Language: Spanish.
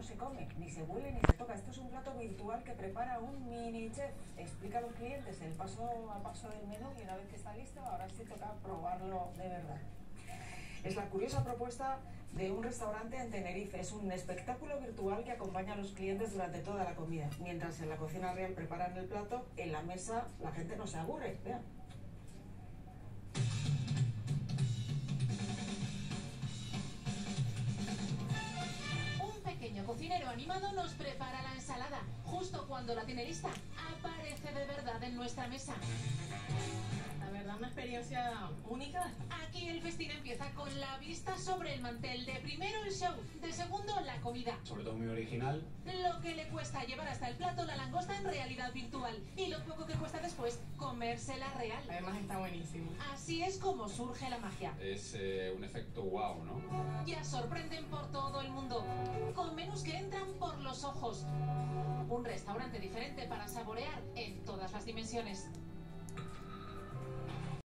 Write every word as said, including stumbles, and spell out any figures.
se come, ni se huele, ni se toca. Esto es un plato virtual que prepara un mini chef. Explica a los clientes el paso a paso del menú y una vez que está listo, ahora sí toca probarlo de verdad. Es la curiosa propuesta de un restaurante en Tenerife. Es un espectáculo virtual que acompaña a los clientes durante toda la comida. Mientras en la cocina real preparan el plato, en la mesa la gente no se aburre. Vean. Un pequeño cocinero animado nos prepara la ensalada. Justo cuando la tiene lista, aparece de verdad en nuestra mesa. La verdad, una experiencia única. Aquí el festín empieza con la vista sobre el mantel. De primero el show, de segundo la comida. Sobre todo muy original. Lo que le cuesta llevar hasta el plato la langosta en realidad virtual. Y lo poco que cuesta después comérsela real. Además está buenísimo. Así es como surge la magia. Es eh, un efecto wow, ¿no? Ya sorprenden por todo el mundo. Con menús que entran por los ojos. Un restaurante diferente para saborear en todas las dimensiones.